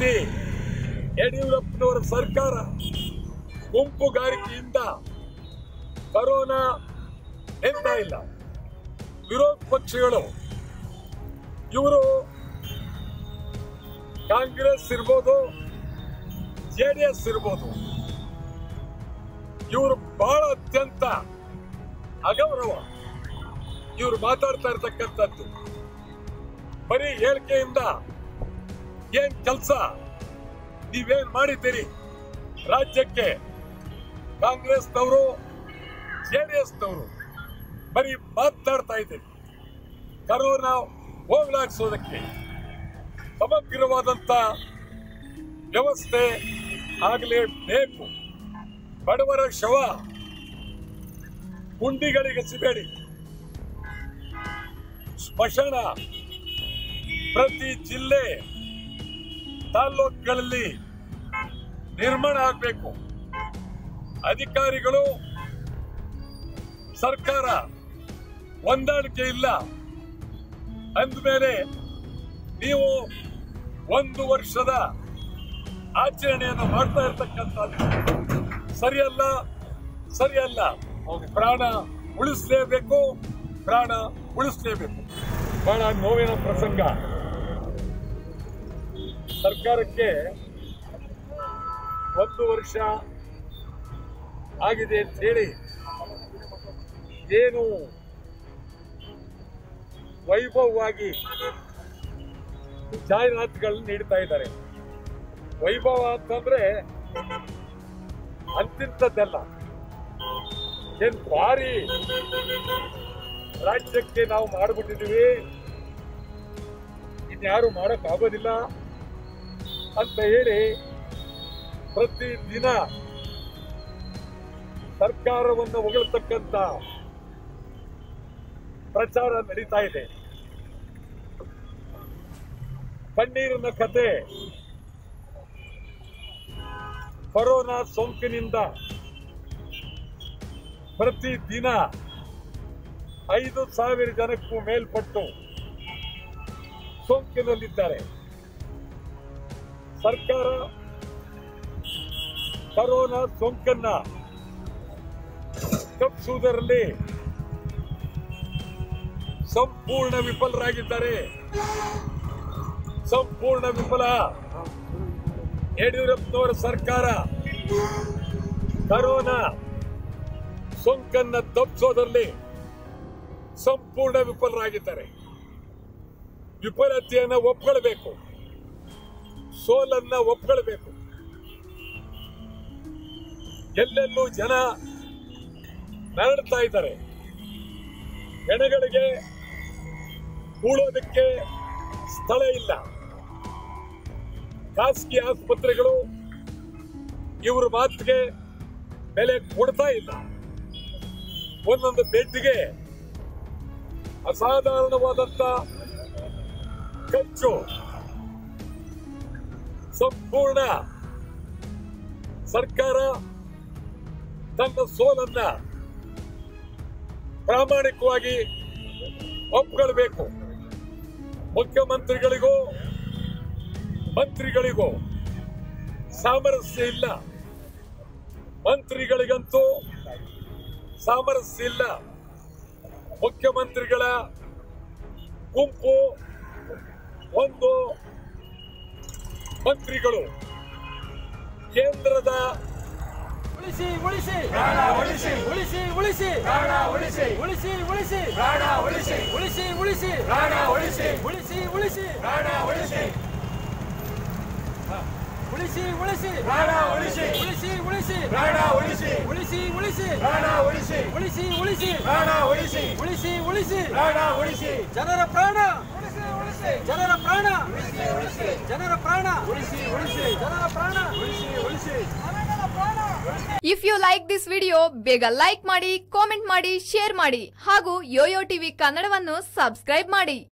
ರೀತಿ ಯಡಿಯೂರಪ್ಪನವರ ಸರ್ಕಾರ ಗುಂಪುಗಾರಿಕೆಯಿಂದ ಕೊರೋನಾ ನಿಲ್ತಾ ಇಲ್ಲ. ವಿರೋಧ ಪಕ್ಷಗಳು ಇವರು ಕಾಂಗ್ರೆಸ್ ಇರ್ಬೋದು, ಜೆಡಿಎಸ್ ಇರ್ಬೋದು, ಇವರು ಬಹಳ ಅತ್ಯಂತ ಅಗೌರವ ಇವರು ಮಾತಾಡ್ತಾ ಇರ್ತಕ್ಕಂಥದ್ದು. ಬರೀ ಹೇಳಿಕೆಯಿಂದ ಏನ್ ಕೆಲಸ ನೀವೇನ್ ಮಾಡಿದ್ದೀರಿ ರಾಜ್ಯಕ್ಕೆ? ಕಾಂಗ್ರೆಸ್ನವರು ಜೆಡಿಎಸ್ನವರು ಬರೀ ಮಾತಾಡ್ತಾ ಇದ್ದೀರಿ. ಕರೋನಾ ಹೋಗ್ಲಾಡಿಸೋದಕ್ಕೆ ಸಮಗ್ರವಾದಂತ ವ್ಯವಸ್ಥೆ ಆಗಲೇಬೇಕು. ಬಡವರ ಶವ ಗುಂಡಿಗಳಿಗೆ ಸಿಬೇಡಿ. ಸ್ಮಶಾನ ಪ್ರತಿ ಜಿಲ್ಲೆ ತಾಲೂಕುಗಳಲ್ಲಿ ನಿರ್ಮಾಣ ಆಗಬೇಕು. ಅಧಿಕಾರಿಗಳು ಸರ್ಕಾರ ಹೊಂದಾಣಿಕೆ ಇಲ್ಲ ಅಂದಮೇಲೆ ನೀವು 1 ವರ್ಷದ ಆಚರಣೆಯನ್ನು ಮಾಡ್ತಾ ಇರ್ತಕ್ಕಂಥದ್ದು ಸರಿಯಲ್ಲ. ಪ್ರಾಣ ಉಳಿಸಲೇಬೇಕು. ಬಹಳ ನೋವಿನ ಪ್ರಸಂಗ. ಸರ್ಕಾರಕ್ಕೆ 1 ವರ್ಷ ಆಗಿದೆ ಅಂತ ಹೇಳಿ ಏನು ವೈಭವವಾಗಿ ಜಾಹೀರಾತುಗಳನ್ನು ನೀಡ್ತಾ ಇದ್ದಾರೆ. ವೈಭವ ಅಂತಂದ್ರೆ ಅಂತಿಂತದ್ದಲ್ಲ. ಏನ್ ಭಾರಿ ರಾಜ್ಯಕ್ಕೆ ನಾವು ಮಾಡಿಬಿಟ್ಟಿದೀವಿ, ಇನ್ಯಾರು ಮಾಡಕ್ ಆಗೋದಿಲ್ಲ ಅಂತ ಹೇಳಿ ಪ್ರತಿದಿನ ಸರ್ಕಾರವನ್ನು ಹೊಗಳ್ತಕ್ಕಂಥ ಪ್ರಚಾರ ನಡೀತಾ ಇದೆ. ಕಣ್ಣೀರಿನ ಕತೆ. ಕೊರೋನಾ ಸೋಂಕಿನಿಂದ ಪ್ರತಿದಿನ 5,000 ಜನಕ್ಕೂ ಮೇಲ್ಪಟ್ಟು ಸೋಂಕಿನಲ್ಲಿದ್ದಾರೆ. ಸರ್ಕಾರ ಕೊರೋನಾ ಸೋಂಕನ್ನ ತಪ್ಪಿಸುವುದರಲ್ಲಿ ಸಂಪೂರ್ಣ ವಿಫಲರಾಗಿದ್ದಾರೆ. ಸಂಪೂರ್ಣ ವಿಫಲ. ಯಡಿಯೂರಪ್ಪನವರ ಸರ್ಕಾರ ಕೊರೋನಾ ಸೋಂಕನ್ನ ತಪ್ಪಿಸೋದರಲ್ಲಿ ಸಂಪೂರ್ಣ ವಿಫಲರಾಗಿದ್ದಾರೆ. ವಿಫಲತೆಯನ್ನು ಒಪ್ಕೊಳ್ಬೇಕು, ಸೋಲನ್ನ ಒಪ್ಕೊಳ್ಬೇಕು. ಎಲ್ಲೆಲ್ಲೂ ಜನ ನರಳ್ತಾ ಇದ್ದಾರೆ. ಹೆಣಗಳಿಗೆ ಕೂಡೋದಕ್ಕೆ ಸ್ಥಳ ಇಲ್ಲ. ಖಾಸಗಿ ಆಸ್ಪತ್ರೆಗಳು ಇವ್ರ ಮಾತಿಗೆ ಬೆಲೆ ಕೊಡ್ತಾ ಇಲ್ಲ. ಒಂದೊಂದು ಬೆಡ್ಗೆ ಅಸಾಧಾರಣವಾದಂತ ಖರ್ಚು. ಸಂಪೂರ್ಣ ಸರ್ಕಾರ ತನ್ನ ಸೋಲನ್ನ ಪ್ರಾಮಾಣಿಕವಾಗಿ ಒಪ್ಕೊಳ್ಬೇಕು. ಮುಖ್ಯಮಂತ್ರಿಗಳಿಗೂ ಮಂತ್ರಿಗಳಿಗೂ ಸಾಮರಸ್ಯ ಇಲ್ಲ. ಮಂತ್ರಿಗಳಿಗಂತೂ ಸಾಮರಸ್ಯ ಇಲ್ಲ. ಮುಖ್ಯಮಂತ್ರಿಗಳ ಗುಂಪು ಒಂದು ಮಂತ್ರಿಗಳು ಕೇಂದ್ರದ ಉಳಿಸಿ ಉಳಿಸಿ ಪ್ರಾಣ ಉಳಿಸಿ ಉಳಿಸಿ ಉಳಿಸಿ ಪ್ರಾಣ ಉಳಿಸಿ ಉಳಿಸಿ ಉಳಿಸಿ ಪ್ರಾಣ ಉಳಿಸಿ ಉಳಿಸಿ ಉಳಿಸಿ ಪ್ರಾಣ ಉಳಿಸಿ ಉಳಿಸಿ ಉಳಿಸಿ ಪ್ರಾಣ ಉಳಿಸಿ ಉಳಿಸಿ ಉಳಿಸಿ ಪ್ರಾಣ ಉಳಿಸಿ ಉಳಿಸಿ ಉಳಿಸಿ ಪ್ರಾಣ ಉಳಿಸಿ ಉಳಿಸಿ ಉಳಿಸಿ ಪ್ರಾಣ ಉಳಿಸಿ ಉಳಿಸಿ ಉಳಿಸಿ ಪ್ರಾಣ ಉಳಿಸಿ ಉಳಿಸಿ ಉಳಿಸಿ ಪ್ರಾಣ ಉಳಿಸಿ ಜನರ ಪ್ರಾಣ ಉಳಿಸಿ ಉಳಿಸಿ ಜನರ ಪ್ರಾಣ ಉಳಿಸಿ ಉಳಿಸಿ ಜನರ ಪ್ರಾಣ ಉಳಿಸಿ ಉಳಿಸಿ ಜನರ ಪ್ರಾಣ ಉಳಿಸಿ ಉಳಿಸಿ. If you like this video ಬೇಗ ಲೈಕ್ ಮಾಡಿ, ಕಾಮೆಂಟ್ ಮಾಡಿ, ಶೇರ್ ಮಾಡಿ ಹಾಗೂ ಯೋಯೋ ಟಿವಿ ಕನ್ನಡವನ್ನು ಸಬ್ಸ್ಕ್ರೈಬ್ ಮಾಡಿ.